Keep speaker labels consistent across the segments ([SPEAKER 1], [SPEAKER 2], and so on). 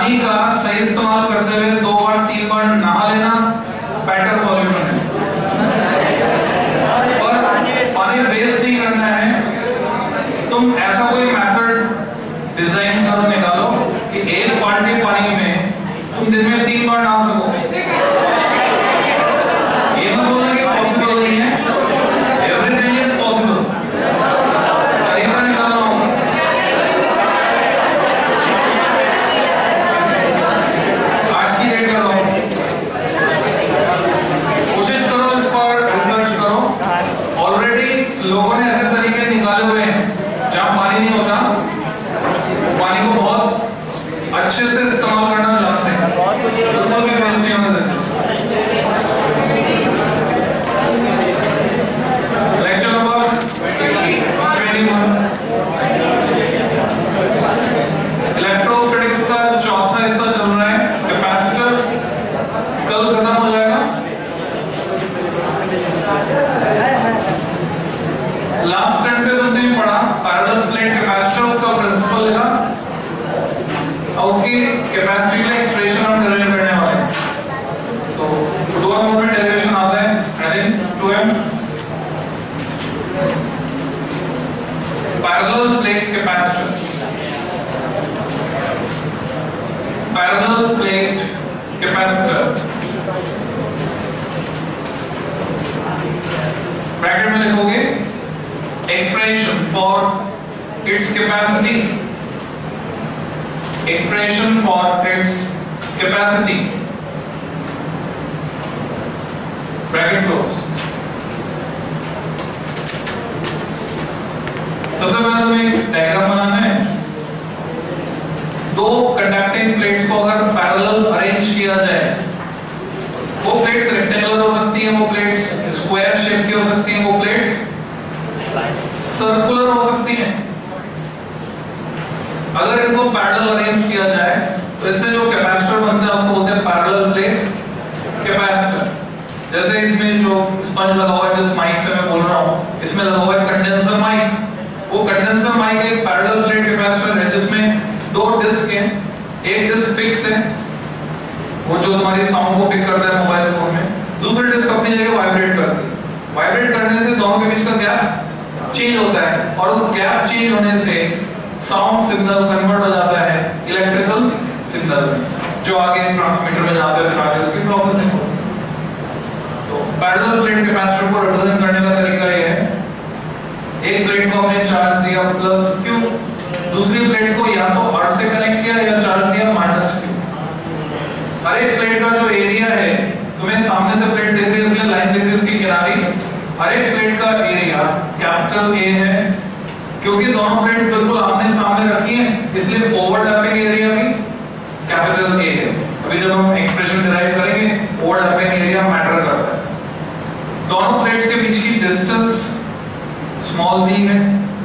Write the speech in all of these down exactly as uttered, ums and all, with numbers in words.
[SPEAKER 1] पानी का सही इस्तेमाल करते हुए दो बार तीन बार नहा लेना बेटर सॉल्यूशन है। और पानी वेस्ट नहीं करना है। तुम ऐसा कोई मेथड डिजाइन करो, निकालो कि एक बाल्टी पानी में तुम दिन में तीन बार नहा सको। ये मत बोलना कि पॉसिबल नहीं है, एवरीथिंग इज पॉसिबल। तरीका निकालो। आज की डेट लगाओ, कोशिश करो, इस पर रिसर्च करो। ऑलरेडी लोगों ने ऐसे तरीके निकाले हुए हैं जहां पानी नहीं होता, पानी को बहुत अच्छे से इस्तेमाल करना जानते हैं, बिल्कुल भी वेस्ट नहीं होने देते। लेक्चर नंबर इक्कीस, इलेक्ट्रोस्टैटिक्स का चौथा हिस्सा चल रहा है, कैपेसिटर। कल खत्म हो जाएगा। लास्ट स्टैंड पे तुमने पढ़ा पैरेलल प्लेट कैपेसिटर, उसका प्रिंसिपल लिखा और उसकी कैपेसिटी के लिए एक्सप्रेशन हम डेराइव करने वाले हैं। तो दो नंबर में डेरिवेशन आता है, adding two M parallel plate capacitor. Parallel plate capacitor bracket में लिखोगे expression for its capacity, expression for its capacity, bracket close। सबसे पहले तुम्हें डायग्राम बनाना है। दो कंडक्टिंग प्लेट्स को अगर पैरेलल अरेंज किया जाए, वो प्लेट्स रेक्टेंगुलर हो सकती हैं, वो प्लेट्स स्क्वायर शेप की हो सकती हैं, वो प्लेट्स सर्कुलर हो सकती हैं। अगर इनको पैरेलल अरेंज किया जाए तो इससे जो कैपेसिटर बनता है उसको बोलते हैं पैरेलल प्लेट कैपेसिटर। जैसे इसमें जो स्पंज लगा हुआ है, जिस माइक से मैं बोल रहा हूँ, इसमें लगा हुआ है कंडेंसर माइक। वो कंडेंसर माइक एक पैरेलल प्लेट कैपेसिटर है जिसमें दो डिस्क हैं, एक डिस्क फिक्स है, वो जो तुम्हारी साउंड को पिक करता है मोबाइल फोन में, दूसरी डिस्क अपनी जगह वाइब्रेट करती है। वाइब्रेट करने से दोनों के बीच का गैप चेंज होता है और उस गैप चेंज होने से साउंड सिग्नल कन्वर्ट हो जाता है इलेक्ट्रिकल सिग्नल में, जो आगे ट्रांसमीटर में जाता है, फिर आगे उसकी प्रोसेसिंग होती है। तो पैरेलल प्लेट कैपेसिटर को रिप्रेजेंट करने का तरीका ये है, एक प्लेट को हमने चार्ज दिया प्लस क्यू, दूसरी प्लेट को या तो अर्थ से कनेक्ट किया या चार्ज दिया माइनस क्यू। हर एक प्लेट का जो एरिया है, तुम्हें सामने से प्लेट दिख रही है इसलिए लाइन दिख रही है उसकी किनारी, हर एक प्लेट का एरिया कैपिटल ए है, क्योंकि दोनों प्लेट्स बिल्कुल आमने सामने रखी हैं, इसलिए ओवरलैपिंग एरिया भी कैपिटल ए है। अभी जब हम एक्सप्रेशन डिराइव करेंगे, ओवरलैपिंग एरिया मैटर करता है। दोनों प्लेट्स के बीच की डिस्टेंस स्मॉल डी है।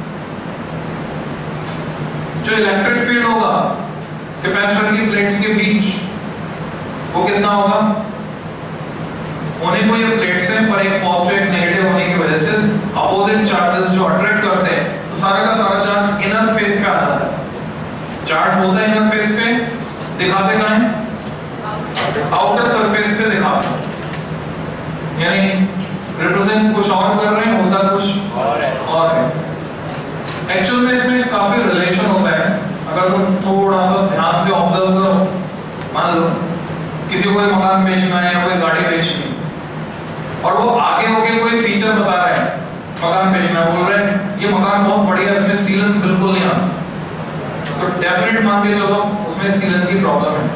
[SPEAKER 1] जो इलेक्ट्रिक फील्ड होगा कैपेसिटर की प्लेट्स के बीच, वो कितना होगा? होने को ये प्लेट्स हैं, पर एक पॉजिटिव एक नेगेटिव होने की वजह से अपोजिट चार्जेस जो अट्रैक्ट करते हैं, तो सारा का सारा चार्ज इनर फेस पे आ जाता है। चार्ज होता है इनर फेस पे, दिखाते कहां है? आउटर सरफेस पे दिखाते हैं, यानी रिप्रेजेंट कुछ और कर रहे हैं, होता कुछ और है। एक्चुअल में इसमें काफी रिलेशन होता है। अगर तुम थोड़ा सा ध्यान से ऑब्जर्व करो, मान लो किसी को कोई मकान बेचना है या कोई गाड़ी बेचनी है और वो आगे होके कोई फीचर बता रहे हैं, मकान बेचना बोल रहे हैं, ये मकान बहुत बढ़िया, इसमें सीलन बिल्कुल नहीं आता, तो डेफिनेट मान के चलो उसमें सीलन की प्रॉब्लम है।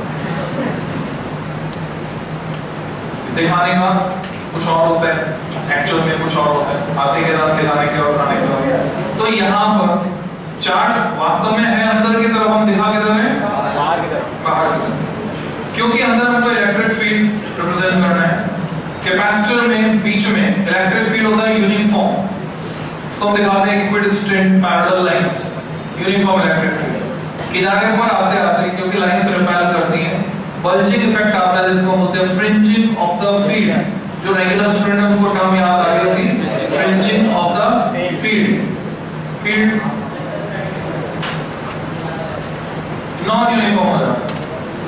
[SPEAKER 1] दिखाने का कुछ और होता है, एक्चुअल में कुछ और होता है, आते के साथ दिखाने के और खाने के। तो यहाँ पर चार्ज वास्तव में है अंदर की तरफ, हम दिखा के तरफ बाहर की तरफ, बाहर की तरफ, क्योंकि अंदर हमको इलेक्ट्रिक फील्ड रिप्रेजेंट करना है। कैपेसिटर में बीच में इलेक्ट्रिक फील्ड होता है यूनिफॉर्म, इसको हम दिखाते हैं equidistant parallel lines, uniform electric field. किनारे पर आते आते क्योंकि लाइंस रिपेल करती हैं, बल्जिंग इफेक्ट आता है जिसको बोलते हैं फ्रिंजिंग ऑफ द फील्ड। जो रेगुलर स्टूडेंट है उनको टर्म याद आ गई होगी, fringing of the field. Field non uniform हो जाता है,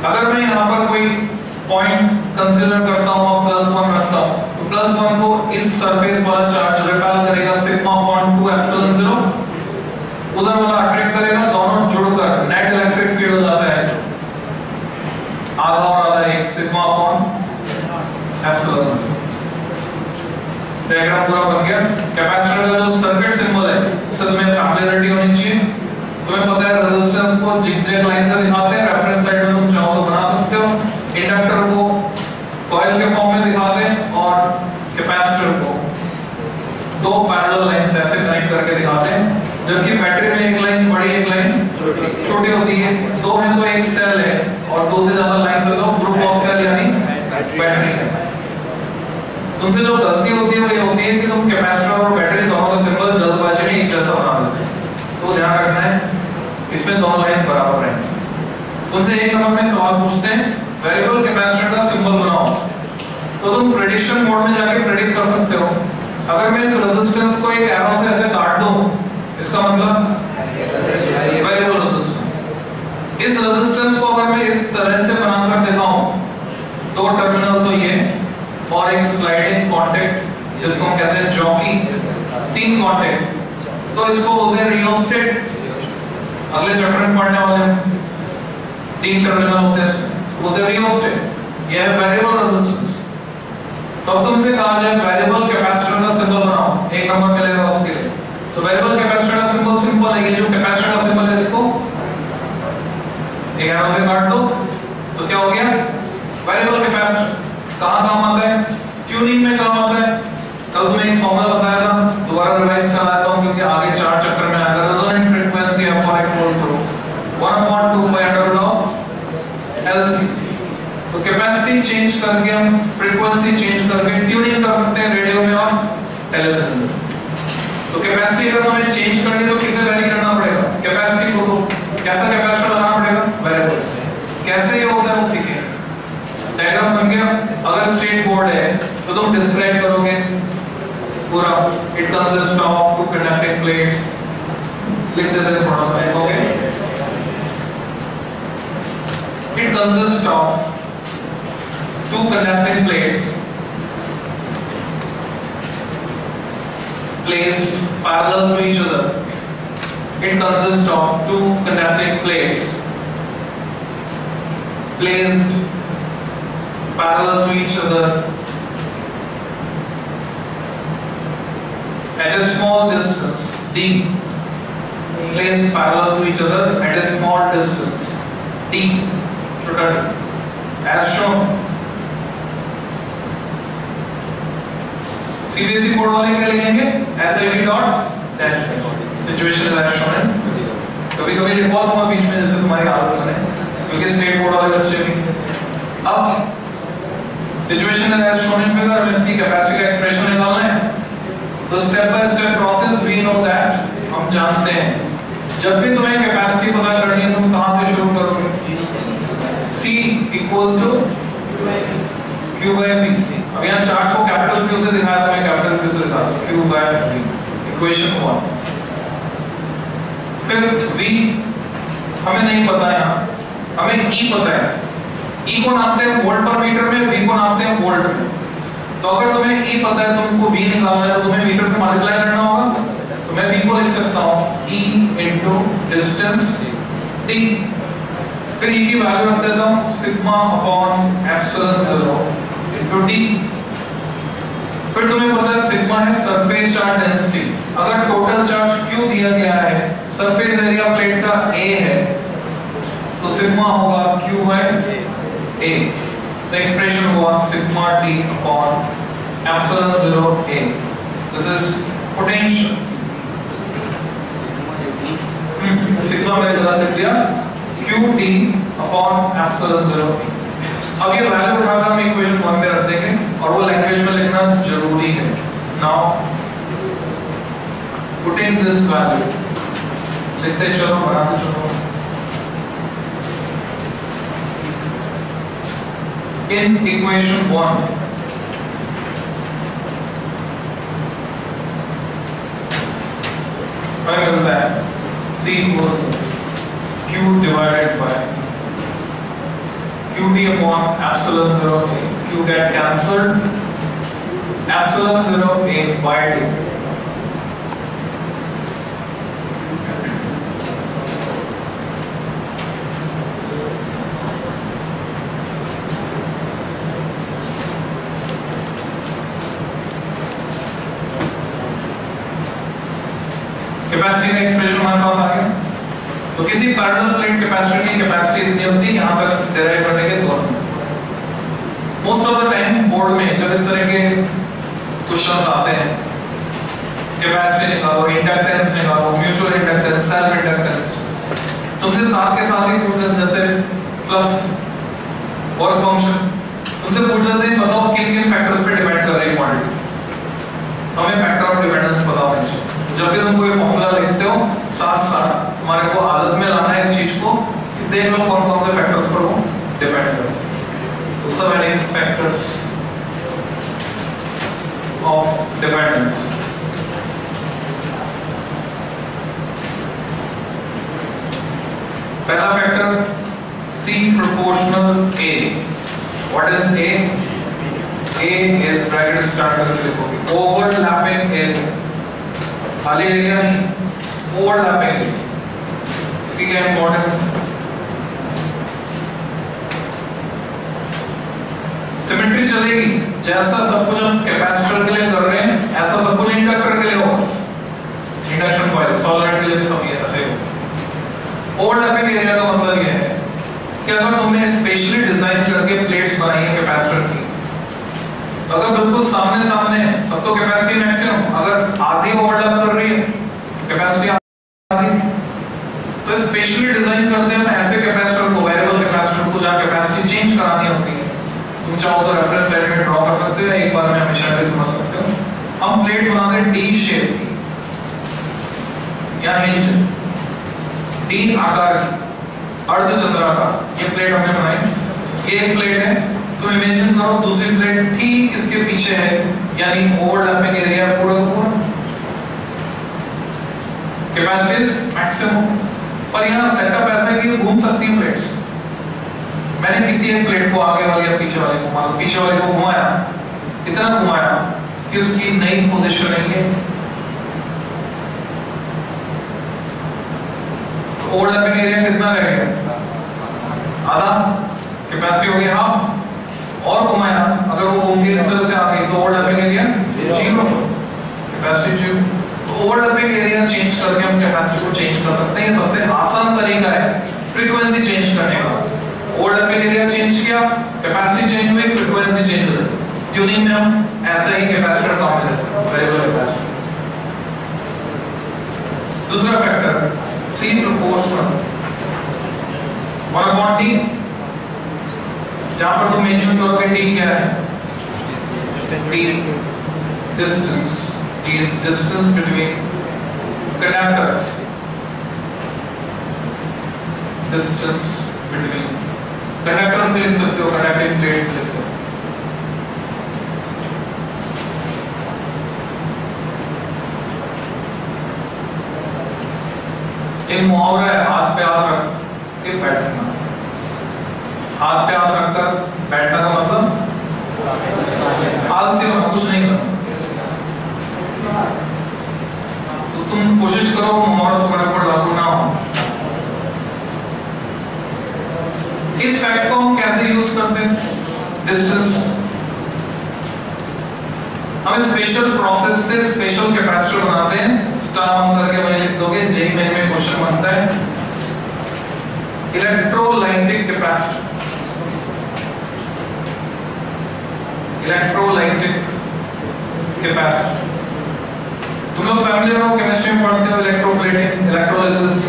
[SPEAKER 1] अगर मैं यहाँ पर कोई पॉइंट कंसीडर करता हूँ और प्लस वन रखता हूँ, तो प्लस वन को इस सरफेस वाला चार्ज रिपेल करेगा sigma upon two epsilon zero, उधर वाला अट्रैक्ट करेगा, दोनों जुड़कर नेट इलेक्ट्रिक फील्ड हो जाता है आधा और आधा एक सिग्मा अपॉन एप्सिलॉन। डायग्राम पूरा बन गया। कैपेसिटर का जो सर्किट सिंबल है उससे तुम्हें फैमिलियरिटी होनी चाहिए। तुम्हें पता है रेजिस्टेंस को जिगजैग लाइन से दिखाते हैं, रेफरेंस साइड में तुम चाहो तो बना सकते हो। इंडक्टर को कॉइल के फॉर्म में दिखाते हैं और कैपेसिटर को दो पैरेलल लाइन से ऐसे कनेक्ट करके दिखाते हैं, जबकि बैटरी में एक लाइन बड़ी एक लाइन छोटी होती है। दो में तो एक सेल है और दो से ज्यादा लाइन से तो ग्रुप ऑफ सेल यानी बैटरी है। तुमसे जो गलती होती है वो ये होती है कि तुम कैपेसिटर और बैटरी दोनों का सिंबल जल्दबाजी में एक जैसा बना देते हैं, तो ध्यान रखना है इसमें दोनों लाइन बराबर हैं। तुमसे एक नंबर में सवाल पूछते हैं वेरिएबल कैपेसिटर का सिंबल बनाओ, तो तुम प्रेडिक्शन मोड में जाके प्रेडिक्ट कर सकते हो। अगर मैं इस रेजिस्टेंस को एक एरो से ऐसे काट दूं, इसका मतलब वेरिएबल रेजिस्टेंस। इस रेजिस्टेंस को अगर मैं इस तरह से बनाकर दिखाऊं, दो टर्मिनल तो ये और एक स्लाइडिंग कांटेक्ट जिसको हम कहते हैं जॉकी, तीन कांटेक्ट, तो इसको बोलते हैं रियोस्टेट। अगले चैप्टर में पढ़ने वाले हैं, तीन टर्मिनल होते हैं, इसको बोलते हैं रियोस्टेट। यह है वेरिएबल रेजिस्टेंस। तो अब तुमसे कहा जाए वेरिएबल कैपेसिटर का सिंबल बनाओ, एक नंबर मिलेगा उसके लिए। तो वेरिएबल कैपेसिटर का सिंबल सिंपल है, ये जो कैपेसिटर का सिंबल है इसको एक एरो से काट दो, तो क्या हो गया वेरिएबल कैपेसिटर। कहां काम आता है? ट्यूनिंग में काम आता है। कल तुम्हें एक फॉर्मूला बताया था, दोबारा रिवाइज कर देता हूं क्योंकि आगे चार चैप्टर में आएगा। Resonant frequency F R equal to one upon two pi under root of L C. तो कैपेसिटी चेंज करके हम फ्रीक्वेंसी चेंज करके ट्यूनिंग कर सकते हैं रेडियो में और टेलीविजन में। तो कैपेसिटी अगर हमें चेंज करनी है तो किसे वैरी करना पड़ेगा? कैपेसिटी को। कैसा कैपेसिटर लगाना पड़ेगा? वेरिएबल। कैसे ये होता है वो सीखेंगे। डायग्राम बन गया। अगर स्ट्रेट बोर्ड है तो तुम डिस्क्राइब करोगे पूरा। It consist of two conducting plates, लिख देते हैं थोड़ा सा, लिखोगे it consist of two conducting plates placed parallel to each other. It consists of two conducting plates placed parallel to each other at a small distance d. Placed parallel to each other at a small distance d, छोटा d, as shown. CBSE code वाले क्या लिखेंगे? S I V dot dash situation is as shown. कभी कभी लिखवा दूंगा बीच में जैसे तुम्हारी आदत बने, क्योंकि स्टेट बोर्ड वाले बच्चे भी। अब situation is as shown in figure, हमें इसकी कैपेसिटी का एक्सप्रेशन निकालना है। तो step by step process we know that, हम जानते हैं जब भी तुम्हें कैपेसिटी पता करनी है तुम कहां से शुरू करोगे? C equal to Q by V। अब यहाँ चार्ज को कैपिटल Q से दिखाया था, मैं कैपिटल Q से दिखा रहा हूँ, Q by V, equation one. फिर V हमें नहीं पता है, यहाँ हमें E पता है। E को नापते हैं वोल्ट पर मीटर में, V को नापते हैं वोल्ट में। तो अगर तुम्हें E पता है, तुमको V निकालना है, तो तुम्हें मीटर से मल्टीप्लाई करना होगा। तो मैं V को लिख सकता हूँ E into डिस्टेंस D। फिर E की वैल्यू रख देता हूँ sigma upon epsilon zero into D। फिर तुम्हें पता है सिग्मा है सरफेस चार्ज डेंसिटी। अगर टोटल चार्ज Q दिया गया है, सरफेस एरिया प्लेट का A है, तो सिग्मा होगा Q by A। तो एक्सप्रेशन हुआ sigma D upon epsilon zero A। This is potential. Sigma मैंने गलत लिख दिया, Q D upon epsilon zero. अब ये वैल्यू उठाकर हम इक्वेशन वन में रख देंगे और वो लैंग्वेज में लिखना जरूरी है। Now put in this value, लिखते चलो, बनाते चलो। इन इक्वेशन वन हमें मिलता है C equal to Q divided by Q T upon epsilon zero A. Q get cancelled. Epsilon zero A by D. Capacity का एक्सप्रेशन हमारे पास आ गया। तो किसी पैरेलल प्लेट कैपेसिटर की कैपेसिटी इतनी होती है, यहाँ तक डिराइव करने के दौरान। Most of the time board में जब इस तरह के क्वेश्चंस आते हैं, कैपेसिटी निकालो, इंडक्टेंस निकालो, म्यूचुअल इंडक्टेंस, सेल्फ इंडक्टेंस, तुमसे साथ के साथ ही पूछ लेते जैसे फ्लक्स, वर्क फंक्शन, तुमसे पूछ लेते हैं बताओ किन किन फैक्टर्स पे डिपेंड कर रही है क्वांटिटी। हमें फैक्टर ऑफ डिपेंडेंस पता होना चाहिए। जब भी तुम कोई फॉर्मूला लिखते हो, साथ साथ तुम्हारे को आदत में लाना है इस चीज को, देख लो कौन कौन से फैक्टर्स पर वो डिपेंड करते हैं। तो सब है फैक्टर्स ऑफ डिपेंडेंस। पहला factor C proportional A. What is A? A is bracket start करके लिखोगे overlapping area, खाली एरिया नहीं, overlapping area। इसकी क्या इंपॉर्टेंस है? सिमेट्री चलेगी, जैसा सब कुछ हम कैपेसिटर के लिए कर रहे हैं ऐसा सब कुछ इंडक्टर के लिए हो, इंडक्शन कॉइल, सॉलिड के लिए भी सब ये ऐसे हो। ओवरलैपिंग एरिया का मतलब ये है कि अगर तुमने स्पेशली डिजाइन करके प्लेट्स बनाई है कैपेसिटर की, तो अगर बिल्कुल सामने सामने है तब तो कैपेसिटी मैक्सिमम, अगर आधी ओवरलैप कर रही है कैपेसिटी आधी, तो स्पेशली डिजाइन करते हैं ऐसे कैपेसिटर को, वेरिएबल कैपेसिटर को जहां कैपेसिटी चेंज करानी होती है। तुम चाहो तो रेफरेंस साइड में ड्रॉ कर सकते हो, एक बार में हमेशा भी समझ सकते हो। हम प्लेट्स बनाते हैं डी शेप की या हिंज, डी आकार की, अर्धचंद्राकार। ये प्लेट हमने बनाई, ये एक प्लेट है। तो इमेजिन करो दूसरी प्लेट ठीक इसके पीछे है, यानी ओवरलैपिंग एरिया पूरा का पूरा, कैपेसिटी मैक्सिमम। पर यहाँ सेटअप ऐसा है कि घूम सकती है प्लेट्स। मैंने किसी एक प्लेट को आगे वाली या पीछे वाली को, मान लो पीछे वाली को घुमाया, इतना घुमाया कि उसकी नई पोजीशन है, ओवरलैपिंग एरिया कितना रह गया? आधा, कैपेसिटी हो गई हाफ। और घुमाया, अगर वो घूम के इस तरह से आ गई तो overlapping area zero, capacity zero. तो ओवरलैपिंग एरिया चेंज करके हम कैपेसिटी को चेंज कर सकते हैं। ये सबसे आसान तरीका है फ्रीक्वेंसी चेंज करने का। ओवरलैपिंग एरिया चेंज किया, कैपेसिटी चेंज हुई, फ्रीक्वेंसी चेंज हो गई। ट्यूनिंग में हम ऐसा ही कैपेसिटर काउंट करते हैं, वेरिएबल कैपेसिटर। दूसरा factor C proportional one upon D, जहां पर तुम मेंशन करोगे D क्या है? D distance, D is distance between conductors, distance between conductors लिख सकते हो, conducting plates लिख सकते हो। एक मुहावरा है, हाथ पे हाथ रख के बैठना। हाथ पे हाथ रखकर बैठना का मतलब आलसी होना, कुछ नहीं करना। तो तुम कोशिश करो मुहावरा तुम्हारे ऊपर लागू ना हो। इस फैक्ट को हम कैसे यूज करते हैं? डिस्टेंस। हम स्पेशल प्रोसेस से स्पेशल कैपेसिटर बनाते हैं। स्टार ऑन करके वहीं लिख दोगे, जेई मेन में क्वेश्चन बनता है इलेक्ट्रोलाइटिक कैपेसिटर। इलेक्ट्रोलाइटिक कैपेसिटर तुम लोग फैमिलियर हो, केमिस्ट्री में पढ़ते हो इलेक्ट्रोप्लेटिंग, इलेक्ट्रोलिसिस।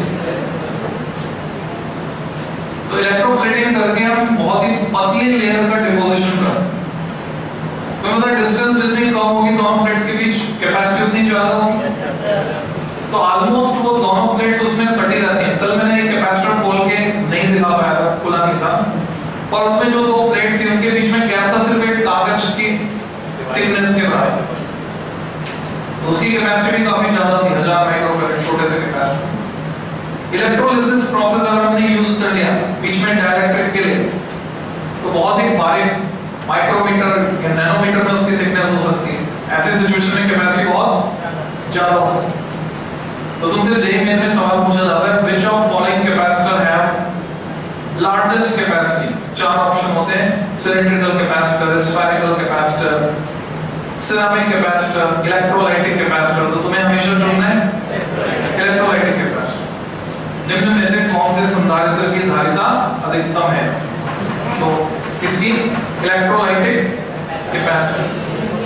[SPEAKER 1] तो इलेक्ट्रोप्लेटिंग करके हम बहुत ही पतली लेयर का डिपोजिशन करते हैं। तो मतलब डिस्टेंस जितनी कम होगी दोनों प्लेट्स के बीच, कैपेसिटी उतनी ज्यादा होगी। तो ऑलमोस्ट वो दोनों प्लेट्स उसमें सटी रहती हैं। कल मैंने एक कैपेसिटर खोल के नहीं दिखा पाया था, खुला नहीं था, और उसमें जो दो प्लेट्स थी उनके बीच में गैप था सिर्फ एक कागज की थिकनेस के बराबर। उसकी कैपेसिटी भी काफी ज्यादा थी, हजार माइक्रोफैराड, छोटे से कैपेसिटर। इलेक्ट्रोलिसिस प्रोसेस अगर हमने यूज कर लिया बीच में डाइलेक्ट्रिक के लिए, बहुत ही बारीक माइक्रोमीटर या नैनोमीटर में उसकी थिकनेस हो सकती है, ऐसे सिचुएशन में कैपेसिटी बहुत ज्यादा हो सकती है। तो तुमसे जेईई मेन में सवाल पूछा जाता है which of following capacitor have largest capacity. चार ऑप्शन होते हैं, cylindrical capacitor, spherical capacitor, ceramic capacitor, electrolytic capacitor. तो तुम्हें हमेशा चुनना है इलेक्ट्रोलाइटिक कैपेसिटर। निम्न में से कौन से संधारित्र की धारिता अधिकतम है? तो किसकी? इलेक्ट्रोलाइटिक कैपेसिटर,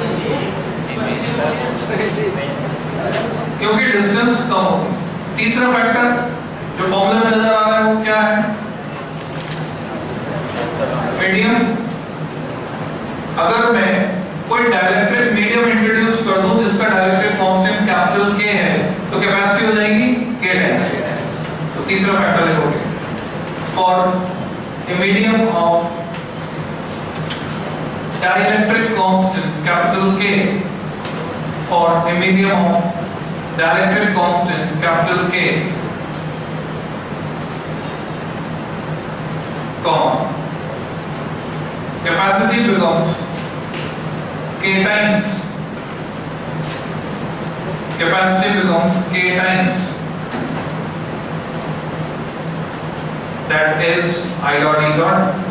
[SPEAKER 1] क्योंकि डिस्टेंस कम होती है। तीसरा फैक्टर जो फॉर्मूला में नजर आ रहा है वो क्या है? मीडियम। अगर मैं कोई डाइलेक्ट्रिक मीडियम इंट्रोड्यूस कर दूं जिसका डाइलेक्ट्रिक कांस्टेंट कैपिटल K है, तो कैपेसिटी हो जाएगी K टाइम्स। तो तीसरा फैक्टर लिखोगे for a medium of dielectric constant capital K, for a medium of dielectric constant capital K, comma, capacity becomes K times, capacity becomes K times, that is I dot E dot,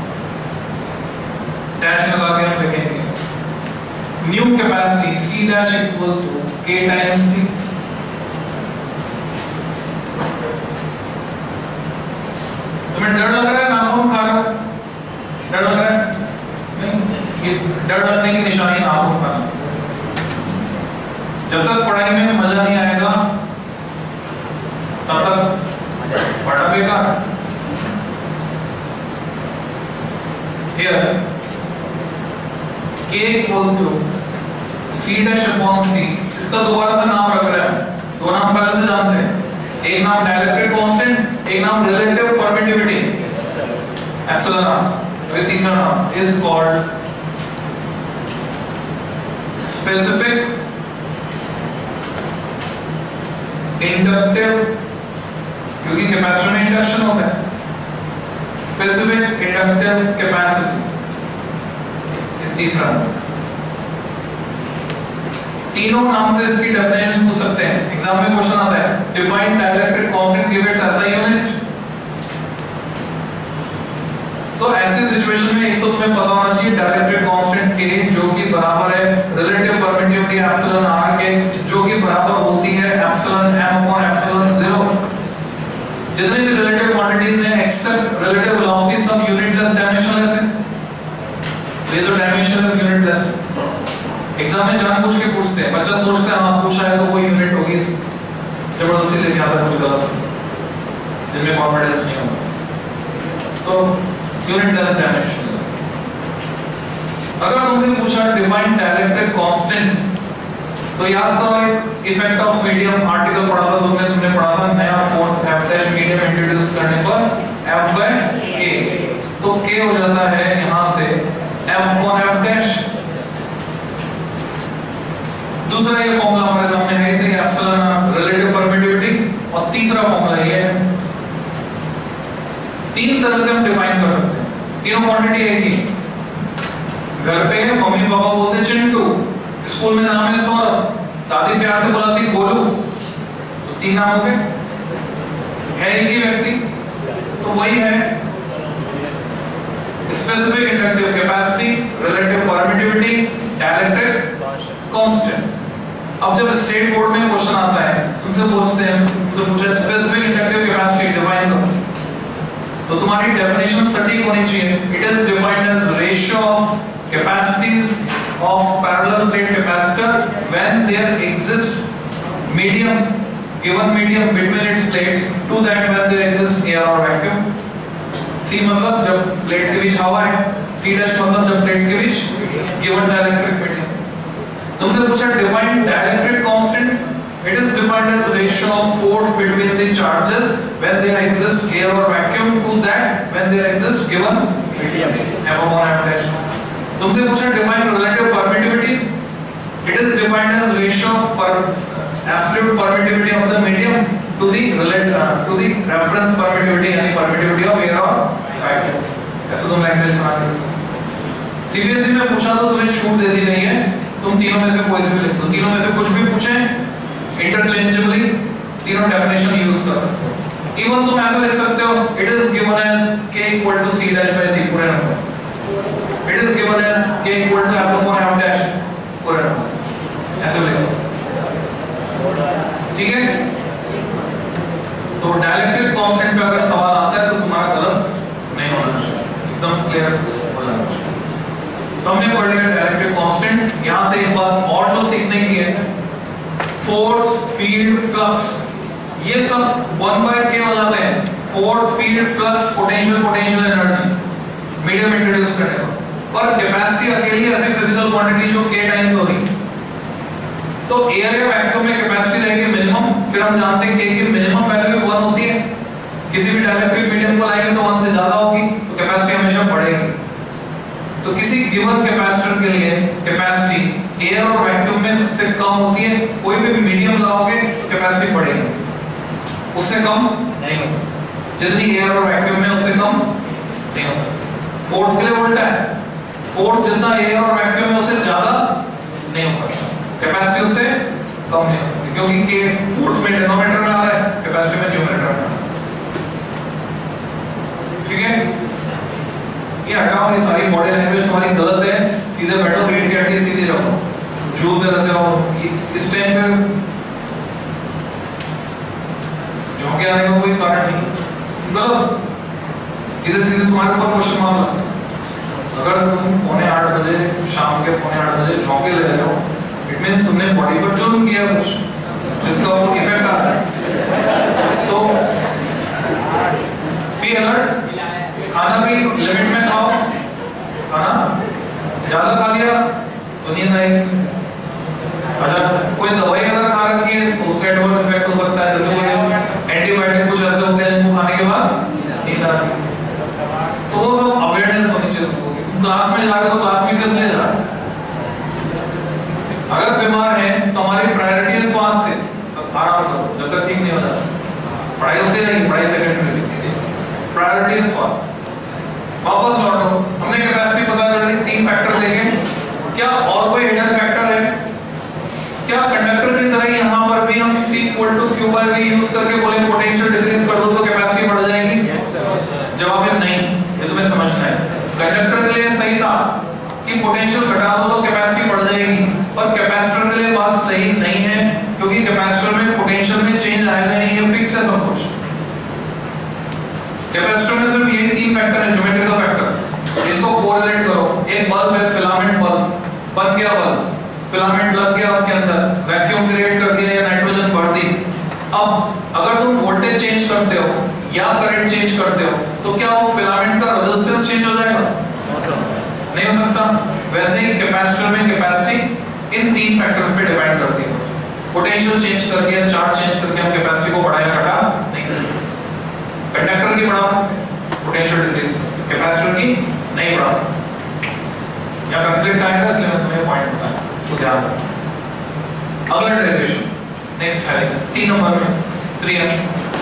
[SPEAKER 1] dash लगा के हम लिखेंगे new capacity C dash equal to K times C। तुम्हें डर लग रहा है नाखून खा रहा है? डर लग रहा है? नहीं, ये डर लगने की निशानी नाखून खाना। जब तक पढ़ाई में मजा नहीं आएगा तब तक पढ़ना बेकार। Here K equal to C dash upon C, इसका दोबारा से नाम रख रहे हैं, दो नाम पहले से जानते हैं, एक नाम डाइलेक्ट्रिक कांस्टेंट, एक नाम रिलेटिव परमिटिविटी एप्सिलॉन r, और तीसरा नाम इज कॉल्ड स्पेसिफिक इंडक्टिव, क्योंकि कैपेसिटर में इंडक्शन होता है, स्पेसिफिक इंडक्टिव कैपेसिटी तीसरा। तीनों नाम से इसकी डेफिनेशन पूछ सकते हैं, एग्जाम में क्वेश्चन आता है define dielectric constant give its SI unit. तो ऐसे सिचुएशन में एक तो तुम्हें पता होना चाहिए डाइलेक्ट्रिक कांस्टेंट K जो कि बराबर है रिलेटिव परमिटिविटी एप्सिलॉन r के, जो कि बराबर होती है epsilon m upon epsilon zero. जितने भी रिलेटिव क्वांटिटीज हैं एक्सेप्ट रिलेटिव वेलोसिटी सब यूनिटलेस डायमेंशनलेस है। ये तो डायमेंशनलेस यूनिटलेस एग्जाम में जानबूझ के पूछते हैं, बच्चा सोचता है हाँ पूछा है तो कोई यूनिट होगी, जबरदस्ती लेके आता है कुछ गलत जिनमें कॉन्फिडेंस नहीं होगा। तो यूनिटलेस डायमेंशनलेस। अगर तुमसे पूछा डिफाइन डाइलेक्ट्रिक कांस्टेंट, तो याद करो एक इफेक्ट ऑफ मीडियम आर्टिकल पढ़ा था तुमने तुमने पढ़ा था नया force F dash medium introduce करने पर F by K, तो K हो जाता है यहां से F upon F डैश। दूसरा ये फॉर्मूला हमारे सामने है, इसे एप्सिलॉन रिलेटिव परमिटिविटी, और तीसरा फॉर्मूला ये है। तीन तरह से हम डिफाइन कर सकते हैं, तीनों क्वांटिटी है ही। घर पे मम्मी पापा बोलते हैं चिंटू, स्कूल में नाम है सौरभ, दादी प्यार से बुलाती गोलू, तो तीन नाम हो गए, है एक ही व्यक्ति, तो वही है specific inductive capacity, relative permittivity, dielectric constant. अब जब स्टेट बोर्ड में क्वेश्चन आता है तुमसे पूछते हैं तो पूछे स्पेसिफिक इंडक्टिव कैपेसिटी डिफाइन करो, तो तुम्हारी डेफिनेशन सटीक होनी चाहिए। It is defined as ratio of capacities of parallel plate capacitor when there exists medium, given medium between its plates, to that when there exists air or vacuum। C मतलब जब plates के बीच हवा है, C dash मतलब जब plates के बीच given dielectric medium। तुमसे पूछा define dielectric constant, it is defined as ratio of force between the charges when there exists air or vacuum to that when there exists given medium F upon F dash। तुमसे पूछा define relative permittivity, it is defined as ratio of absolute permittivity of the medium to the relative to the reference permittivity, यानी permittivity of air और vacuum. ऐसे तुम language बना लो। CBSE में पूछा तो तुम्हें छूट दे दी गई है, तुम तीनों में से कोई से भी लिख दो, तीनों में से कुछ भी पूछे इंटरचेंजेबली तीनों डेफिनेशन यूज कर सकते हो। इवन तुम ऐसा लिख सकते हो it is given as k equal to c dash by c पूरे number, it is given as k equal to f upon f dash पूरे नंबर, ऐसे लिख सकते हो। ठीक है, तो डायलेक्ट्रिक कांस्टेंट पे अगर सवाल आता है तो तुम्हारा गलत नहीं होना चाहिए, एकदम क्लियर हो जाना चाहिए। तो हमने पढ़ लिया डायलेक्ट्रिक कांस्टेंट। यहां से एक बात और जो सीखने की है, फोर्स फील्ड फ्लक्स ये सब वन बाय के हो जाते हैं। Force field flux potential potential energy medium introduce करने पर, पर कैपेसिटी अकेली ऐसी फिजिकल क्वांटिटी जो k टाइम्स हो रही। तो एयर या वैक्यूम में कैपेसिटी रहेगी मिनिमम, फिर हम जानते हैं k की मिनिमम वैल्यू वन होती है, किसी भी डायलेक्ट्रिक मीडियम को लाएंगे तो वन से ज्यादा होगी, तो कैपेसिटी हमेशा बढ़ेगी। तो किसी गिवन कैपेसिटर के लिए कैपेसिटी एयर और वैक्यूम में सबसे कम होती है, कोई भी मीडियम लाओगे तो कैपेसिटी बढ़ेगी, उससे कम नहीं हो सकती। जितनी एयर और वैक्यूम में उससे कम नहीं हो सकती। फोर्स के लिए उल्टा है, फोर्स जितना एयर और वैक्यूम में उससे ज्यादा नहीं हो सकता, कैपेसिटी उससे कम नहीं हो सकती, क्योंकि के फोर्स में डिनोमिनेटर में आ रहा है, कैपेसिटी में न्यूमरेटर में आ रहा है। ठीक है, ये हटाओ, ये सारी बॉडी लैंग्वेज तुम्हारी गलत है, सीधे बैठो, रीड करके सीधे रहो, झूठते रहते हो। इस इस टाइम पे झोंके आने का कोई कारण नहीं, गलत। इधर सीधे तुम्हारे ऊपर क्वेश्चन मार्क लगता है। अगर तुम पौने आठ बजे शाम के पौने आठ बजे झोंके ले रहे हो, इट मींस तुमने बॉडी पर जुर्म किया कुछ जिसका आपको इफेक्ट आ रहा है। तो बी अलर्ट, खाना भी लिमिट में खाओ, खाना ज्यादा खा लिया तो नींद आएगी। अगर कोई दवाई अगर खा रखी है तो उसका एडवर्स इफेक्ट हो सकता है, जैसे कोई एंटीबायोटिक कुछ ऐसे होते हैं जिनको खाने के बाद नींद आती है। तो वो सब अवेयरनेस होनी चाहिए। क्लास में जा रहे हो तो क्लास में किस लिए जा रहे हो? अगर बीमार है तो हमारी प्रायोरिटी है स्वास्थ्य, आराम करो जब तक ठीक नहीं हो जाता। पढ़ाई होती रहेगी, पढ़ाई सेकेंडरी, प्रायोरिटी है स्वास्थ्य। वापस लौटो, हमने कैपेसिटी पता कर ली, तीन फैक्टर लेके। क्या और कोई हिडन फैक्टर है? क्या कंडक्टर की तरह यहाँ पर भी हम C equal to Q by V use करके बोले पोटेंशियल डिक्रीज कर दो तो कैपेसिटी बढ़ जाएगी? जवाब है नहीं, ये तुम्हें समझना है। कंडक्टर के लिए सही था कि पोटेंशियल घटा दो तो कैपेसिटी बढ़ जाएगी, पर कैपेसिटर के लिए बात सही नहीं है, क्योंकि कैपेसिटर में पोटेंशियल में चेंज आएगा नहीं, ये फिक्स है सब कुछ। कैपेसिटर में सिर्फ ये तीन फैक्टर है, ज्योमेट्रिकल फैक्टर। इसको कोरिलेट करो, एक बल्ब है, फिलामेंट बल्ब, बन गया बल्ब, फिलामेंट लग गया उसके अंदर, वैक्यूम क्रिएट कर दिया या नाइट्रोजन भर दी। अब अगर तुम वोल्टेज चेंज करते हो या करंट चेंज करते हो तो क्या उस फिलामेंट का रेजिस्टेंस चेंज हो जाएगा? नहीं हो सकता। वैसे ही कैपेसिटर में कैपेसिटी इन तीन फैक्टर्स पे डिपेंड करती है। पोटेंशियल चेंज करके या चार्ज चेंज करके हम कैपेसिटी को बढ़ा या घटा नहीं सकते। कंडक्टर की बढ़ा सकते, पोटेंशियल डिक्रीज, कैपेसिटर की नहीं बढ़ा सकते। या कंफ्लिक्ट आएगा, इसलिए मैं तुम्हें पॉइंट बताया, इसको ध्यान रखना। अगला डेरिवेशन नेक्स्ट है तीन नंबर में थ्री है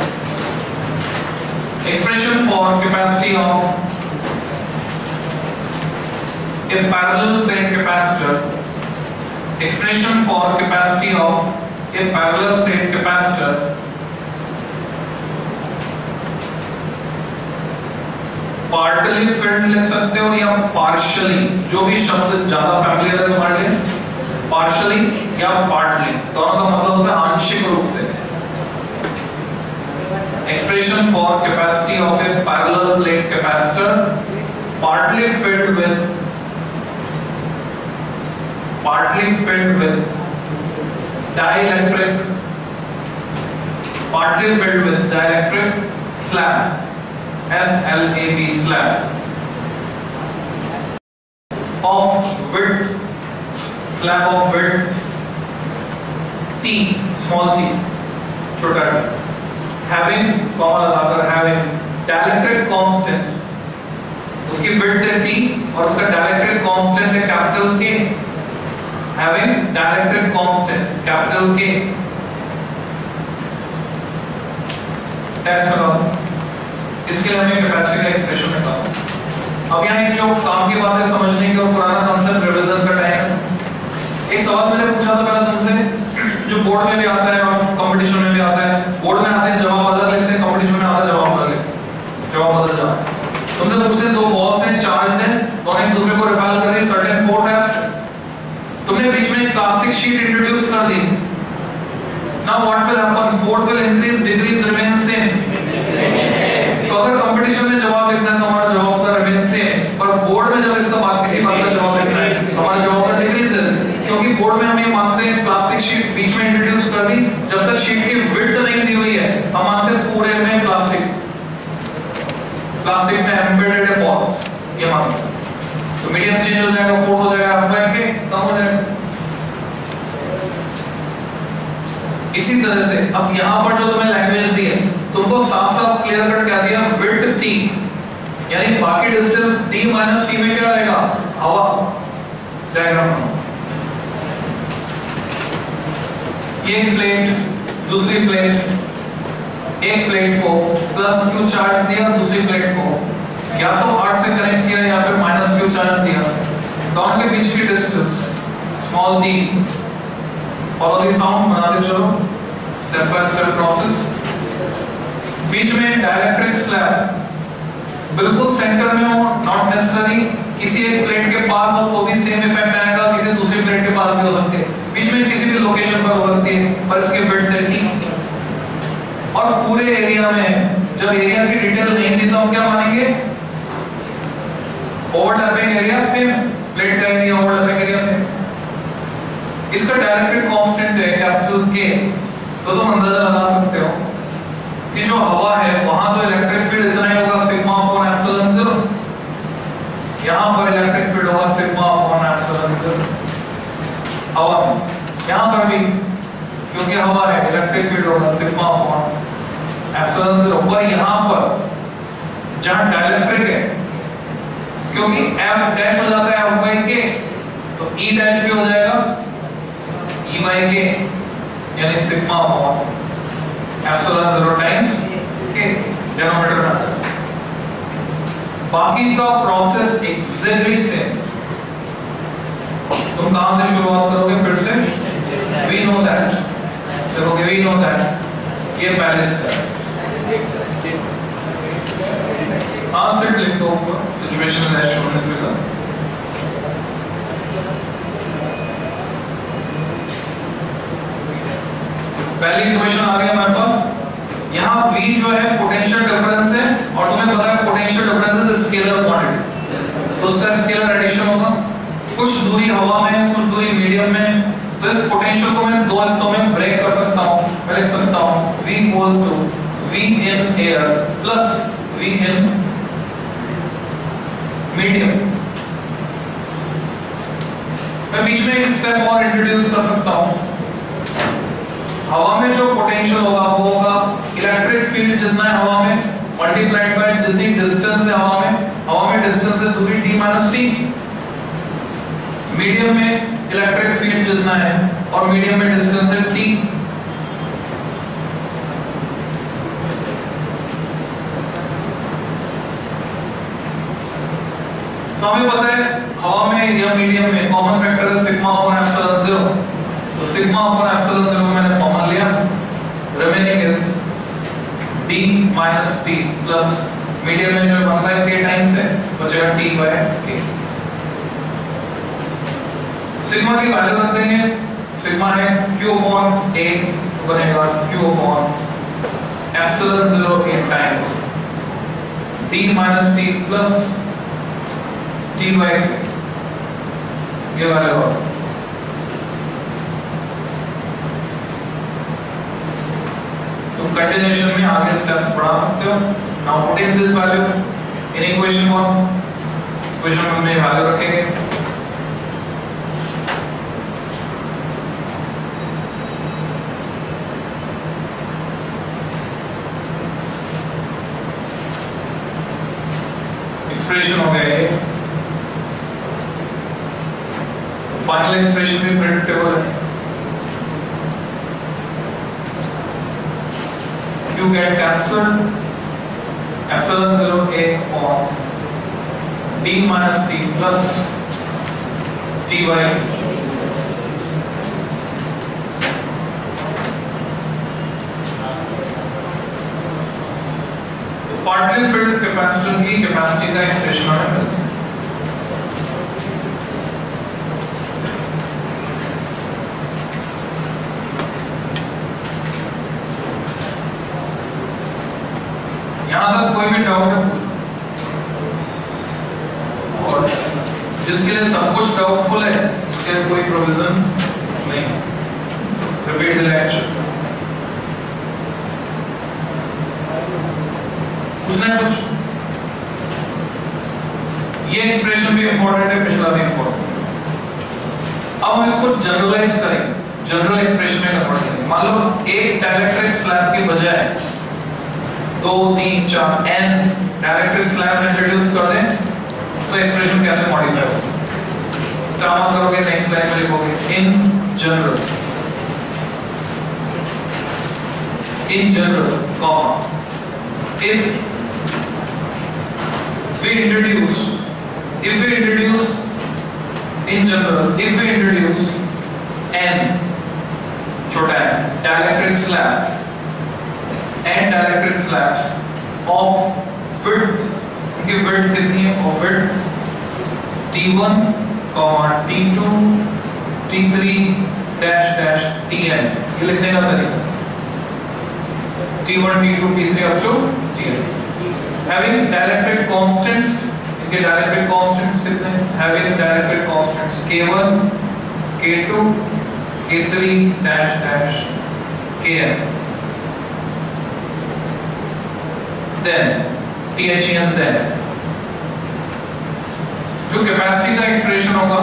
[SPEAKER 1] expression for capacity of a parallel plate capacitor. Expression for capacity of a parallel plate capacitor partly filled लिख सकते हो या पार्शियली, जो भी शब्द ज्यादा फैमिलियर है तुम्हारे लिए, पार्शियली या पार्टली, दोनों का मतलब होता है आंशिक रूप से। Expression for capacity of a parallel plate capacitor partly filled with partly filled with dielectric partly filled with dielectric slab, S L A B slab of width, slab of width T, small t, छोटा t, having comma लगाकर having dielectric constant, उसकी width है t और उसका dielectric constant है capital K, having dielectric constant capital K। Test करो, इसके लिए हमें कैपेसिटी का एक्सप्रेशन निकालना। अब यहाँ एक जो काम की बात है समझने की और पुराना कॉन्सेप्ट रिवीजन का टाइम। एक सवाल मैंने पूछा था पहले तुमसे, जो बोर्ड में भी आता है और कंपटीशन में भी आता है। बोर्ड में आते हैं जवाब अलग लेते हैं, कंपटीशन में आता है जवाब अलग लेते हैं, जवाब बदल जाता है। तुमसे पूछते हैं दो बॉल्स हैं, चार्ज हैं, दोनों एक दूसरे को रिपेल कर रही है सर्टेन फोर्स एक्ट। तुमने बीच में एक प्लास्टिक शीट इंट्रोड्यूस कर दी। Now what will happen? Force will increase, decrease, remain same. तो अगर कंपटीशन में जवाब लिखना है तो हमारा जवाब होता है रिमेन सेम, पर बोर्ड में जब इसका बात किसी बात का जवाब लिखना है तो हमारा जवाब होता है डिक्रीजेस, क्योंकि बोर्ड में हम ये मानते हैं प्लास्टिक शीट बीच में इंट्रोड्यूस कर दी, जब तक शीट की विड्थ नहीं दी हुई है हम मानते हैं पूरे में प्लास्टिक प्लास्टिक में एम्बेडेड है बॉल्स, ये मानते हैं। तो मीडियम चेंज हो जाएगा, फोर्स हो जाएगा, एफ बाय के कम हो जाएगा। इसी तरह से अब यहाँ पर जो तुम्हें लैंग्वेज दी है, तुमको साफ साफ क्लियर कट क्या दिया, विड्थ टी, यानी बाकी डिस्टेंस d माइनस टी में क्या रहेगा, हवा। डायग्राम बनाओ, ये प्लेट, दूसरी प्लेट, एक प्लेट को प्लस क्यू चार्ज दिया, दूसरी प्लेट को या तो आर से कनेक्ट किया या फिर माइनस क्यू चार्ज दिया। दोनों के बीच की distance small d, follow the sound, बनाते चलो स्टेप बाय स्टेप प्रोसेस। बीच में डाइलेक्ट्रिक स्लैब बिल्कुल सेंटर में हो, नॉट नेसेसरी किसी एक प्लेट के पास हो तो भी सेम इफेक्ट आएगा, किसी दूसरी प्लेट के पास भी हो सकती है, बीच में किसी भी लोकेशन पर हो सकती है, पर इसके विड्थ है टी। और पूरे एरिया में जब एरिया की डिटेल नहीं दी तो हम क्या मानेंगे, ओवरलैपिंग एरिया सेम, प्लेट का एरिया ओवरलैपिंग एरिया सेम। इसका डायरेक्ट्रिक कांस्टेंट है कैपिटल के, तो तुम अंदाजा लगा सकते हो कि जो हवा है वहां तो इलेक्ट्रिक फील्ड इतना ही होगा, सिग्मा अपॉन एप्सिलॉन जीरो। यहां पर इलेक्ट्रिक फील्ड होगा सिग्मा अपॉन एप्सिलॉन जीरो हवा में, यहां पर भी क्योंकि हवा है इलेक्ट्रिक फील्ड होगा सिग्मा अपॉन एप्सिलॉन जीरो। पर यहां पर जहां डाइलेक्ट्रिक है, क्योंकि F डैश हो जाता है F by K, तो E डैश भी हो जाएगा E by K, यानी sigma upon epsilon zero times K, denominator में आता है। बाकी का प्रोसेस एग्जैक्टली सेम। तुम कहां से शुरुआत करोगे, फिर से वी नो दैट, देखोगे वी नो दैट, ये पहले स्टेप। हाँ सेट लिख दो, situation as shown in figure. पहली इक्वेशन आ गई हमारे पास। यहाँ V जो है पोटेंशियल डिफरेंस है, और तुम्हें पता है potential difference is scalar quantity, तो उसका स्केलर एडिशन होगा। कुछ दूरी हवा में, कुछ दूरी मीडियम में, तो इस पोटेंशियल को मैं दो हिस्सों में ब्रेक कर सकता हूँ। मैं लिख सकता हूँ V equal to V in air plus V in medium. मैं बीच में एक स्टेप और इंट्रोड्यूस कर सकता हूँ। हवा में जो पोटेंशियल होगा वो होगा इलेक्ट्रिक फील्ड जितना है हवा में मल्टीप्लाइड बाय जितनी डिस्टेंस है हवा में, हवा में डिस्टेंस है दूरी d माइनस t। मीडियम में इलेक्ट्रिक फील्ड जितना है और मीडियम में डिस्टेंस है t। तो हमें पता है हवा में या मीडियम में कॉमन फैक्टर है सिग्मा अपॉन एप्सिलॉन जीरो, तो सिग्मा अपॉन एप्सिलॉन जीरो मैंने कॉमन लिया, remaining is d minus t plus medium में जो वन बाय k टाइम्स है बचेगा t बाय k। सिग्मा की वैल्यू रख देंगे, सिग्मा है q अपॉन a बनेगा q upon epsilon zero a times d minus t plus t by ये वाले हो। तुम कंटिन्यूएशन में आगे स्टेप्स बढ़ा सकते हो। Now put in this value in equation one, equation one में वैल्यू रखेंगे। एक्सप्रेशन हो गया ये, फाइनल एक्सप्रेशन भी प्रेडिक्टेबल है। Q get cancelled, epsilon zero a upon d minus t plus t by partly filled capacitor की capacity का expression है। यहां तक कोई भी डाउट है और जिसके लिए सब कुछ डाउटफुल है उसके लिए कोई प्रोविजन नहीं। Repeat the lecture. पूछना है कुछ? ये एक्सप्रेशन भी इंपॉर्टेंट है, पिछला भी इंपॉर्टेंट। अब हम इसको जनरलाइज करेंगे, जनरल एक्सप्रेशन में कन्वर्ट करेंगे। मान लो एक डाइलेक्ट्रिक स्लैब की बजाय दो तीन चार एन डाइलेक्ट्रिक स्लैब्स इंट्रोड्यूस कर दें तो एक्सप्रेशन कैसे मॉडिफाई होगा? स्टार्ट करोगे, नेक्स्ट लाइन में लिखोगे in general, in general comma if we introduce if we introduce in general if we introduce n छोटा है dielectric slabs n dielectric slabs of width, उनकी width कितनी है? of width t one t two t three dash dash tn, ये लिखने का तरीका t one t two t three up to tn। having dielectric constants, इनके dielectric constants कितने हैं? having dielectric constants k one k two k three dash dash kn, then then then जो capacity का expression होगा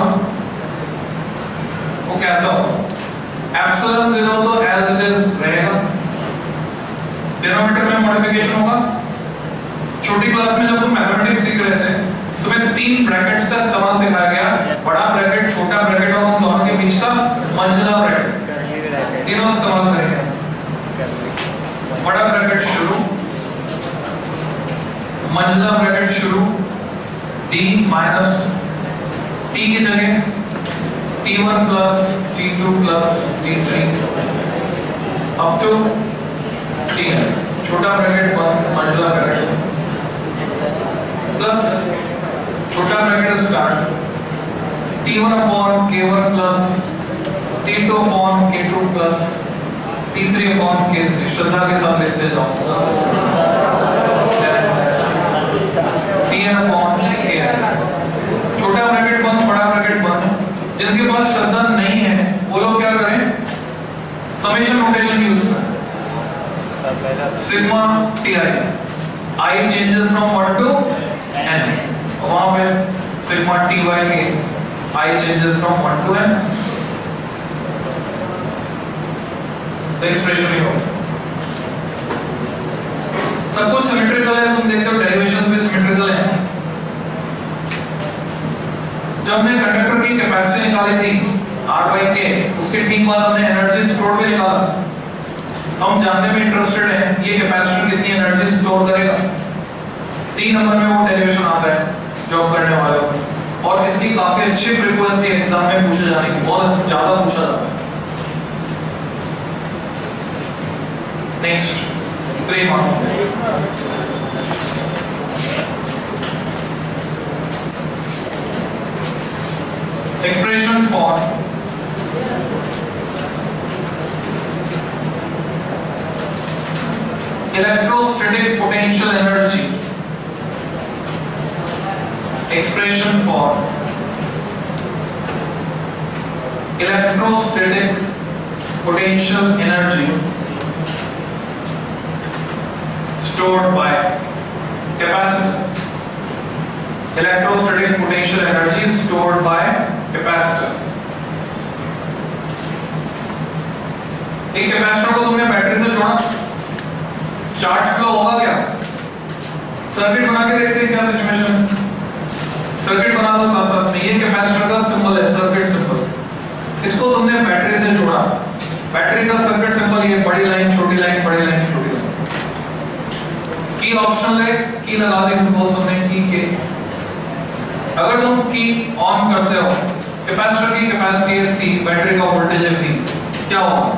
[SPEAKER 1] वो कैसा होगा? Epsilon zero तो एज इट इज रहेगा, डिनोमिनेटर में मॉडिफिकेशन होगा। छोटी क्लास में जब तुम मैथमेटिक्स सीख रहे थे तुम्हें तीन ब्रैकेट्स का इस्तेमाल सिखाया गया, बड़ा ब्रैकेट, छोटा ब्रैकेट और उन दोनों के बीच का मंझला ब्रैकेट, तीनों इस्तेमाल करेंगे। बड़ा ब्रैकेट शुरू, मंझला ब्रैकेट शुरू, d माइनस t की जगह t one plus t two plus t three up to tn, छोटा ब्रैकेट बंद, मंझला ब्रैकेट प्लस छोटा bracket start t one upon k one plus t two upon k two plus t three upon k three, श्रद्धा के साथ लिखते जाओ, tn upon kn, छोटा ब्रैकेट बंद, बड़ा ब्रैकेट बंद। जिनके पास श्रद्धा नहीं है वो लोग क्या करें? समेशन नोटेशन यूज करें, sigma ti, i changes from one to n, वहां पे सिग्मा ty के i changes from one to n, तो एक्सप्रेशन ही होगा। सब कुछ सिमेट्रिकल है, तुम देखते हो डेरिवेशंस भी सिमेट्रिकल हैं। जब हमने कंडक्टर की कैपेसिटी निकाली थी R by K, उसके ठीक बाद हमने एनर्जी स्टोर भी निकाला। हम जानने में इंटरेस्टेड हैं ये कैपेसिटर कितनी एनर्जी स्टोर करेगा। तीन नंबर में वो डेरिवेशन आता है जो आप करने वाले हो, और इसकी काफी अच्छी फ्रीक्वेंसी एग्जाम में पूछे जाने की, बहुत ज्यादा पूछा जाता है। Next three marks expression for electrostatic potential energy, expression for electrostatic potential energy stored by capacitor, electrostatic potential energy stored by capacitor. एक कैपेसिटर को तुमने बैटरी से जोड़ा, चार्ज फ्लो होगा क्या? सर्किट बना के देखते हैं क्या सिचुएशन। सर्किट बना लो साथ साथ में, ये कैपेसिटर का सिंबल है, सर्किट सिंबल। इसको तुमने बैटरी से जोड़ा, बैटरी का सर्किट सिंबल ये बड़ी लाइन, छोटी लाइन, बड़ी लाइन, छोटी लाइन। की ऑप्शनल है, की लगा दी सपोज तुमने की के, अगर तुम की ऑन करते हो, कैपेसिटर की कैपेसिटी है C, बैटरी का वोल्टेज है V, क्या होगा?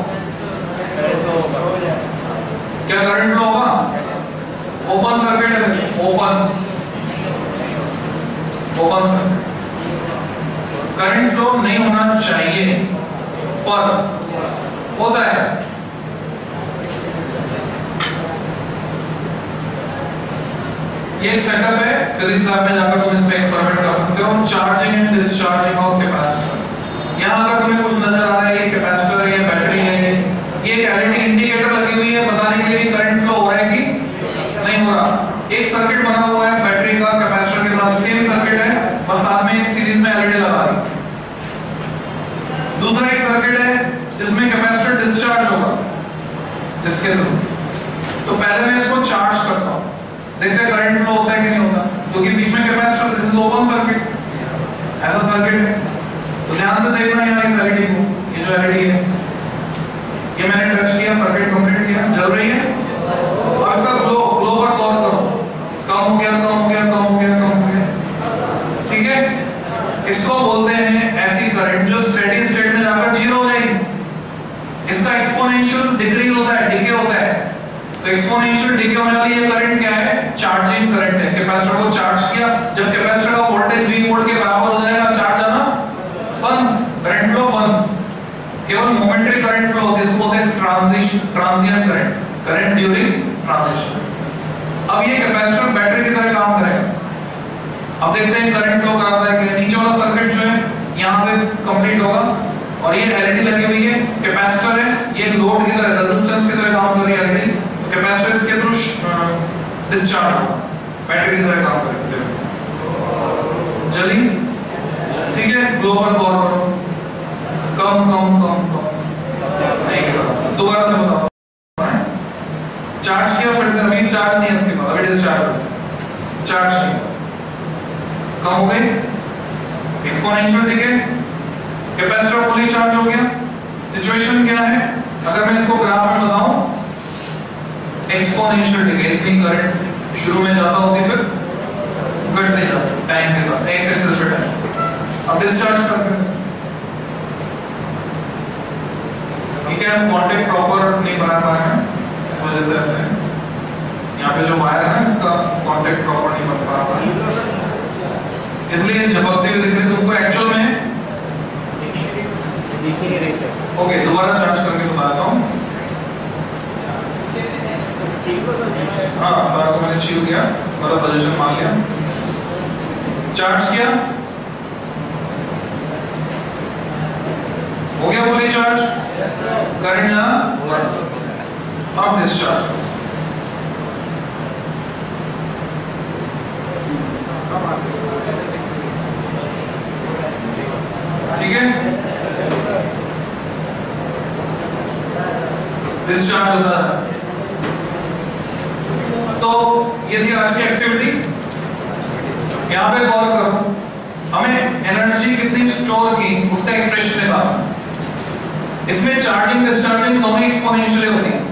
[SPEAKER 1] क्या करंट फ्लो होगा? ओपन सर्किट है, open open circuit, current flow नहीं होना चाहिए पर होता है। ये एक सेटअप है, फिजिक्स लैब में जाकर तुम इस पे एक्सपेरिमेंट कर सकते हो। Charging and discharging of capacitor. यहाँ अगर तुम्हें कुछ नजर आ रहा है, ये कैपेसिटर है, ये बैटरी है, ये एक एलईडी इंडिकेटर लगी हुई है बताने के लिए कि करंट फ्लो हो रहा है कि नहीं हो रहा। एक सर्किट बना हुआ है बैटरी का कैपेसिटर के साथ, सेम सर्किट है बस साथ में एक सीरीज में एलईडी लगा दी। दूसरा एक सर्किट है जिसमें कैपेसिटर डिस्चार्ज होगा, जिसके थ्रू, तो पहले मैं इसको चार्ज करता हूँ, देखते हैं करंट फ्लो होता है कि नहीं होता, क्योंकि बीच में capacitor, this is open circuit, ऐसा सर्किट है। तो ध्यान से देखना यार इस एलईडी को, ये जो एलईडी है ये मैंने टच किया, सर्किट कंप्लीट किया, जल रही है। और इसका ग्लो ग्लो पर गौर करो, कम हो गया कम हो गया कम हो गया कम हो गया, ठीक है। इसको बोलते हैं ऐसी करंट जो स्टेडी स्टेट में जाकर जीरो हो जाएगी। इसका एक्सपोनेंशियल डिक्रीज होता है, डिके होता है। तो एक्सपोनेंशियल डिके होने वाली ये करंट क्या है? चार्जिंग करंट है। कैपेसिटर को चार्ज किया, जब कैपेसिटर का वोल्टेज V वोल्ट के बराबर हो जाएगा, चार्ज आना बंद, करंट फ्लो बंद, केवल मोमेंटरी करंट फ्लो होती है, इसको बोलते हैं transition transient current, current during transition. अब ये कैपेसिटर बैटरी की तरह काम करेगा। अब देखते हैं करंट फ्लो कराता है कि नीचे वाला सर्किट जो है यहां से कंप्लीट होगा, और ये एलईडी लगी हुई है, कैपेसिटर है, ये लोड की तरह, रेजिस्टेंस की तरह काम कर रही है एलईडी, तो कैपेसिटर इसके थ्रू डिस्चार्ज होगा, बैटरी की तरह काम करेगा। चलिए ठीक है, ग्लो पर गौर करो, कम कम कम कम नहीं करो, दोबारा से बताओ। चार्ज किया फिर से, अभी चार्ज नहीं है इसके बाद, अभी डिस्चार्ज, चार्ज किया, कम हो गई, एक्सपोनेंशियल दिखे, कैपेसिटर फुली चार्ज हो गया। सिचुएशन क्या है? अगर मैं इसको ग्राफ में बताऊं, एक्सपोनेंशियल डिके, इतनी करंट शुरू में ज्यादा होती फिर घटते जाती टाइम के साथ, एक्स एक्सिस पे टाइम। अब डिस्चार्ज करते हैं, ठीक है, हम कांटेक्ट प्रॉपर नहीं बना पाए हैं इस वजह से ऐसे यहाँ पे जो वायर है ना इसका कांटेक्ट प्रॉपर नहीं बन पा रहा, इसलिए झपकते हुए दिख रहे तुमको। एक्चुअल में ओके, दोबारा चार्ज करके बताता हूँ। हाँ, तार को मैंने छीव दिया, मेरा सजेशन मान लिया, चार्ज किया, हो गया फुली चार्ज, करंट जाना, अब डिस्चार्ज, ठीक है, डिस्चार्ज होता है। तो ये थी आज की एक्टिविटी। यहाँ पे गौर करो, हमें एनर्जी कितनी स्टोर की उसका एक्सप्रेशन निकालना। इसमें चार्जिंग डिस्चार्जिंग दोनों एक्सपोनेंशियली होती है।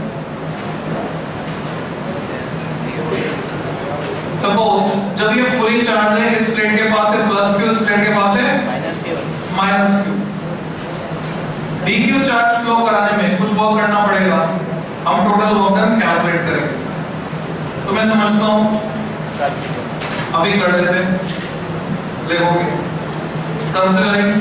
[SPEAKER 1] सपोज जब ये फुली चार्ज है, इस प्लेट के पास है प्लस क्यू, इस प्लेट के पास है minus Q. D Q charge flow कराने में कुछ वर्क करना पड़ेगा, हम टोटल वर्क डन कैलकुलेट करेंगे। तो मैं समझता हूँ अभी कर लेते हैं, लिखोगे कंसीडरिंग,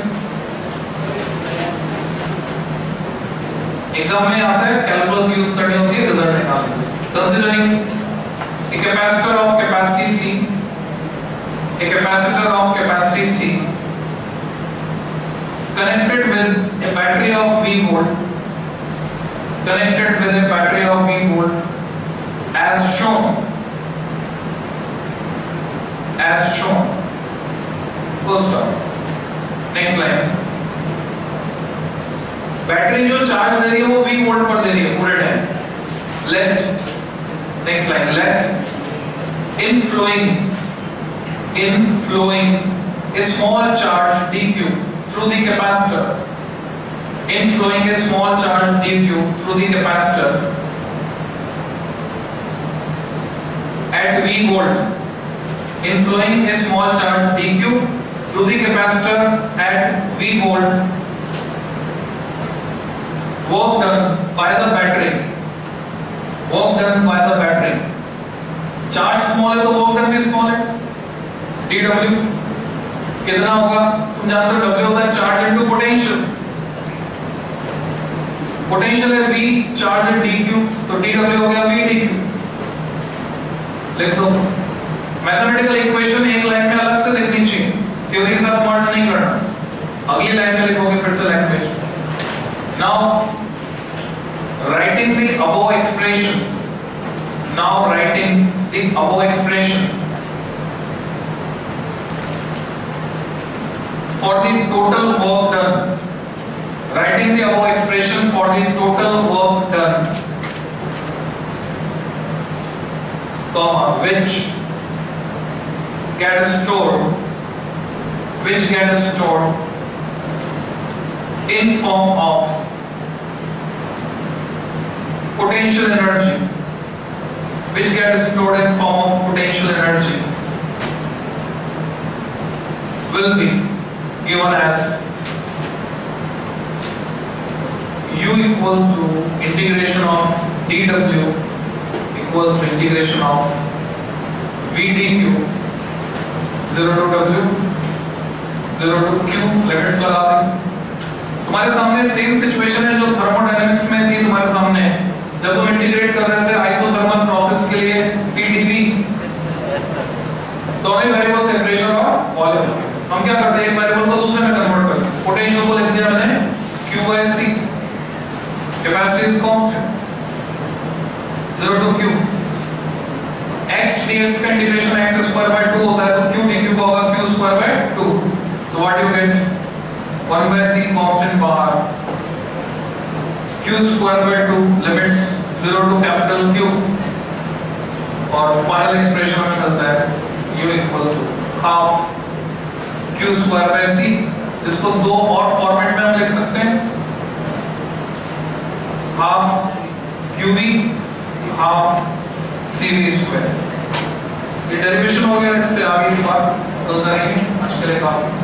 [SPEAKER 1] एग्जाम में आता है कैलकुलस यूज करनी होती है रिजल्ट निकालने। Considering a capacitor of capacity C, a capacitor of capacity C connected with a battery of V volt, connected with a battery of V volt as shown, as shown. First one, next line. Battery जो charge दे रही है वो V volt पर दे रही है पूरे time. Let, next line, let inflowing inflowing a small charge dq through the capacitor, inflowing a small charge dq through the capacitor at V volt inflowing a small charge dq through the capacitor at V volt, work done by the battery, work done by the battery, charge small है तो work done भी small है, dw कितना होगा? तुम जानते हो w होता है charge into potential, पोटेंशियल है V, चार्ज है dq, तो dw हो गया V dq। लिख दो। मैथमेटिकल इक्वेशन एक लाइन में अलग से लिखनी चाहिए, थ्योरी के साथ मर्ज नहीं करना। अगली लाइन में लिखोगे फिर से language. Now writing the above expression, now writing the above expression for the total work done, writing the above expression for the total work done, comma, which get stored, which get stored in form of potential energy, which get stored in form of potential energy, will be given as U equal to integration of dw equal to integration of V dq, zero to w, zero to q, limits लगा दें। तुम्हारे सामने same situation है जो thermodynamics में थी तुम्हारे सामने, जब तुम इंटीग्रेट कर रहे थे आइसोथर्मल प्रोसेस के लिए pdv, दोनों वेरिएबल थे प्रेशर और वॉल्यूम। हम क्या करते हैं, एक वेरिएबल को दूसरे में कन्वर्ट कर, पोटेंशियल को लिख दिया मैंने q by c, capacity is constant, zero to q, x dx का integration x square by two होता है, तो q dq का होगा q square by two, so what you get, one by c constant bar, q square by two, limits zero to capital Q, और final expression हमें मिलता है u equal to half q square by c, जिसको दो और format में हम लिख सकते हैं, half qb half cb square। ये डेरिवेशन हो गया, इससे आगे की बात कल करेंगे। आज के लिए काफी।